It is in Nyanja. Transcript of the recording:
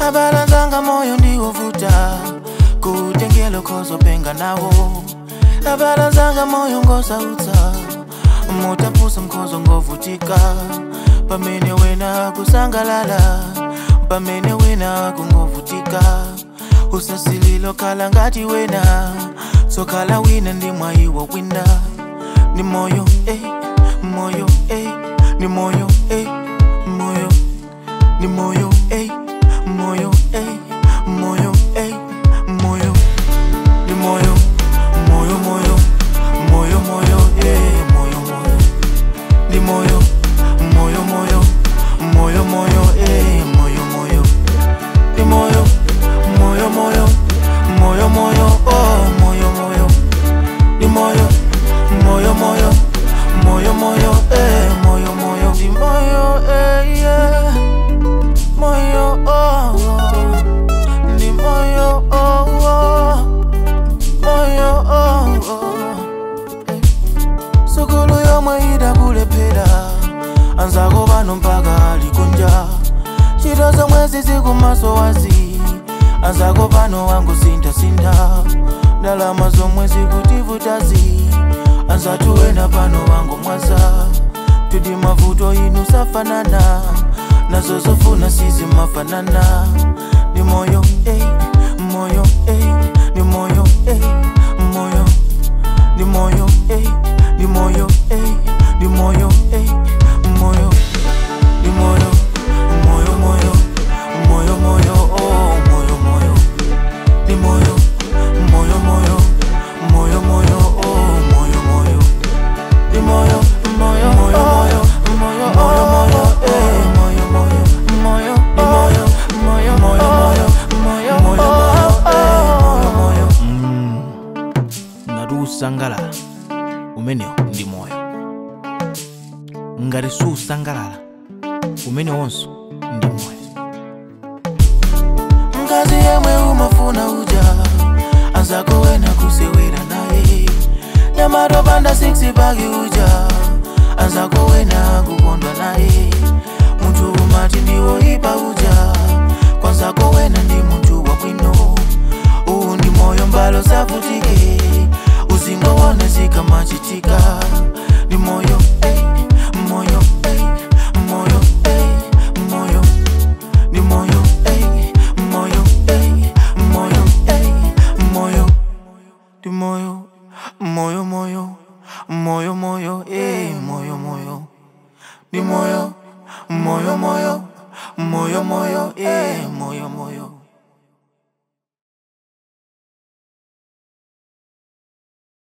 Abalazanga moyo ndiwovuta kutengelo kozo penga nawo. Abalazanga moyo ngosa uta mutapusa mkozo ngovutika. Pamene wena kusangalala, pamene wena kungovutika. Usasililo kala ngati wena, so kala wina ndi mwaiwa wina. Ni moyo moyo ni moyo moyo ni moyo moyo moyo moyo ni moyo moyo moyo moyo moyo moyo moyo ni moyo moyo moyo moyo moyo moyo moyo ni moyo moyo moyo moyo moyo oh moyo moyo ni moyo moyo moyo moyo moyo moyo moyo ni moyo yeah moyo oh ni moyo oh moyo oh sukulu yomwe kulepera anzako bano mpaka alikunja. Chito zomwe zikumaso wazi anzako bano wangu sinta ndalama zomwe zikutivutazi anzatu wena pano wangu mwaza. Tudi mavuto inu safanana nazo zofuna sizi mafanana. Ni moyo moyo ni moyo moyo ni moyo ni moyo ni moyo moyo ni moyo moyo moyo moyo moyo oh moyo moyo ni moyo moyo moyo moyo moyo oh moyo moyo ni moyo moyo moyo moyo moyo moyo moyo moyo moyo ni moyo moyo moyo moyo moyo moyo narusangalala umene ndi moyo. Ngati susangalala umene wonso ndi moyo. Mkazi yemwe umafuna uja anzako wena kusewera naye. Nyamato panda 6 paki uja anzako wena kukondwa naye. Muntu umati ndiwo ipa uja kwanzako wena ndi muntu wabwino. Uwu ndi moyo mbalo savutike uzingowone zikamachitika. Ni moyo moyo moyo moyo ni moyo moyo moyo moyo ni moyo moyo moyo moyo moyo moyo moyo ni moyo moyo moyo moyo moyo moyo moyo